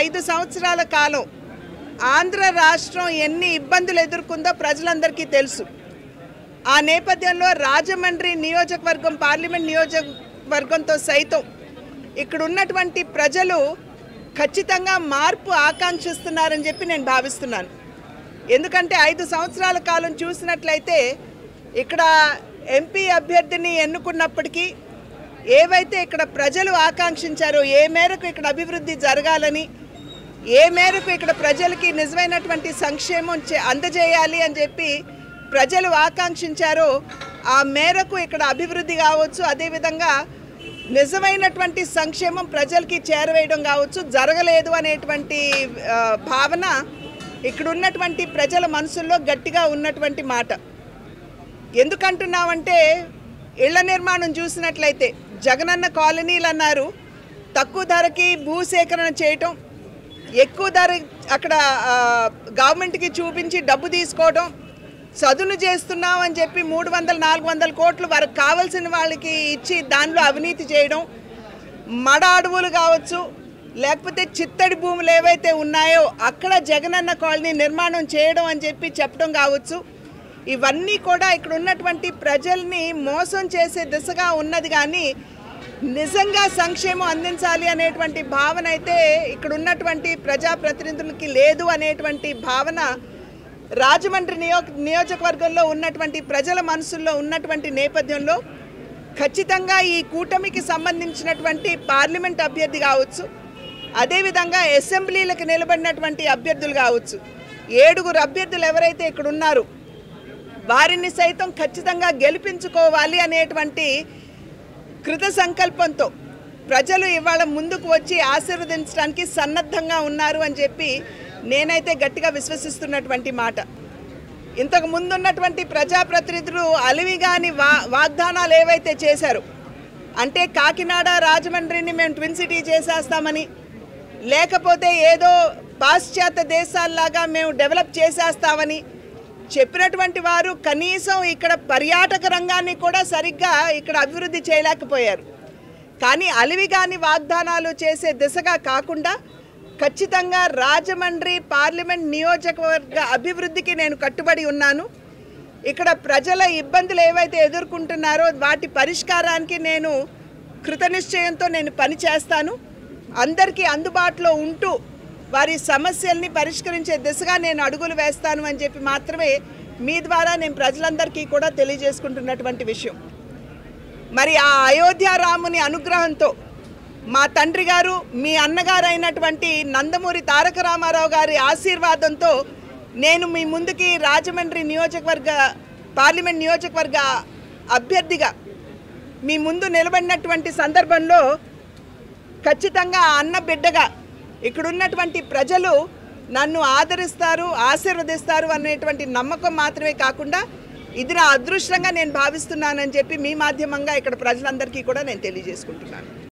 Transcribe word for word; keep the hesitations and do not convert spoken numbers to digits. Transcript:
ఐదు సంవత్సరాల కాలం ఆంధ్ర రాష్ట్రం ఎన్ని ఇబ్బందులు ఎదుర్కొందో ప్రజలందరికీ తెలుసు. ఆ నేపథ్యంలో రాజమండ్రి నియోజకవర్గం పార్లమెంట్ నియోజకవర్గంతో సైతం ఇక్కడ ఉన్నటువంటి ప్రజలు ఖచ్చితంగా మార్పు ఆకాంక్షిస్తున్నారని చెప్పి నేను భావిస్తున్నాను. ఎందుకంటే ఐదు సంవత్సరాల కాలం చూసినట్లయితే ఇక్కడ ఎంపీ అభ్యర్థిని ఎన్నుకున్నప్పటికీ ఏవైతే ఇక్కడ ప్రజలు ఆకాంక్షించారో, ఏ మేరకు ఇక్కడ అభివృద్ధి జరగాలని, ఏ మేరకు ఇక్కడ ప్రజలకి నిజమైనటువంటి సంక్షేమం అందజేయాలి అని చెప్పి ప్రజలు ఆకాంక్షించారో ఆ మేరకు ఇక్కడ అభివృద్ధి కావచ్చు, అదేవిధంగా నిజమైనటువంటి సంక్షేమం ప్రజలకి చేరవేయడం కావచ్చు జరగలేదు అనేటువంటి భావన ఇక్కడ ఉన్నటువంటి ప్రజల మనసుల్లో గట్టిగా ఉన్నటువంటి మాట. ఎందుకంటున్నామంటే ఇళ్ల నిర్మాణం చూసినట్లయితే జగనన్న కాలనీలు అన్నారు, తక్కువ ధరకి భూసేకరణ చేయటం, ఎక్కువ ధర అక్కడ గవర్నమెంట్కి చూపించి డబ్బు తీసుకోవడం, చదును చేస్తున్నాం అని చెప్పి మూడు వందల నాలుగు వందల కోట్లు వారికి కావాల్సిన వాళ్ళకి ఇచ్చి దానిలో అవినీతి చేయడం, మడ అడవులు కావచ్చు లేకపోతే చిత్తడి భూములు ఏవైతే ఉన్నాయో అక్కడ జగనన్న కాలనీ నిర్మాణం చేయడం అని చెప్పి చెప్పడం కావచ్చు, ఇవన్నీ కూడా ఇక్కడ ఉన్నటువంటి ప్రజల్ని మోసం చేసే దిశగా ఉన్నది. కానీ నిజంగా సంక్షేమం అందించాలి అనేటువంటి భావన అయితే ఇక్కడ ఉన్నటువంటి ప్రజాప్రతినిధులకి లేదు అనేటువంటి భావన రాజమండ్రి నియో నియోజకవర్గంలో ఉన్నటువంటి ప్రజల మనసుల్లో ఉన్నటువంటి నేపథ్యంలో ఖచ్చితంగా ఈ కూటమికి సంబంధించినటువంటి పార్లమెంట్ అభ్యర్థి కావచ్చు, అదేవిధంగా అసెంబ్లీలకు నిలబడినటువంటి అభ్యర్థులు కావచ్చు, ఏడుగురు అభ్యర్థులు ఎవరైతే ఇక్కడ ఉన్నారో వారిని సైతం ఖచ్చితంగా గెలిపించుకోవాలి అనేటువంటి కృత సంకల్పంతో ప్రజలు ఇవాళ ముందుకు వచ్చి ఆశీర్వదించడానికి సన్నద్ధంగా ఉన్నారు అని చెప్పి నేనైతే గట్టిగా విశ్వసిస్తున్నటువంటి మాట. ఇంతకు ముందున్నటువంటి ప్రజాప్రతినిధులు అలివిగాని వా వాగ్దానాలు ఏవైతే చేశారో, అంటే కాకినాడ రాజమండ్రిని మేము ట్విన్ సిటీ చేసేస్తామని, లేకపోతే ఏదో పాశ్చాత్య దేశాల్లాగా మేము డెవలప్ చేసేస్తామని చెప్పినటువంటి వారు కనీసం ఇక్కడ పర్యాటక రంగాన్ని కూడా సరిగ్గా ఇక్కడ అభివృద్ధి చేయలేకపోయారు. కానీ అలివిగాని వాగ్దానాలు చేసే దిశగా కాకుండా ఖచ్చితంగా రాజమండ్రి పార్లమెంట్ నియోజకవర్గ అభివృద్ధికి నేను కట్టుబడి ఉన్నాను. ఇక్కడ ప్రజల ఇబ్బందులు ఏవైతే ఎదుర్కొంటున్నారో వాటి పరిష్కారానికి నేను కృతనిశ్చయంతో నేను పనిచేస్తాను. అందరికీ అందుబాటులో ఉంటూ వారి సమస్యల్ని పరిష్కరించే దిశగా నేను అడుగులు వేస్తాను అని చెప్పి మాత్రమే మీ ద్వారా నేను ప్రజలందరికీ కూడా తెలియజేసుకుంటున్నటువంటి విషయం. మరి ఆ అయోధ్య రాముని అనుగ్రహంతో మా తండ్రి గారు మీ అన్నగారు అయినటువంటి నందమూరి తారక రామారావు గారి ఆశీర్వాదంతో నేను మీ ముందుకి రాజమండ్రి నియోజకవర్గ పార్లమెంట్ నియోజకవర్గ అభ్యర్థిగా మీ ముందు నిలబడినటువంటి సందర్భంలో ఖచ్చితంగా అన్న బిడ్డగా ఇక్కడున్నటువంటి ప్రజలు నన్ను ఆదరిస్తారు, ఆశీర్వదిస్తారు అనేటువంటి నమ్మకం మాత్రమే కాకుండా ఇది నా అదృష్టంగా నేను భావిస్తున్నానని చెప్పి మీ మాధ్యమంగా ఇక్కడ ప్రజలందరికీ కూడా నేను తెలియజేసుకుంటున్నాను.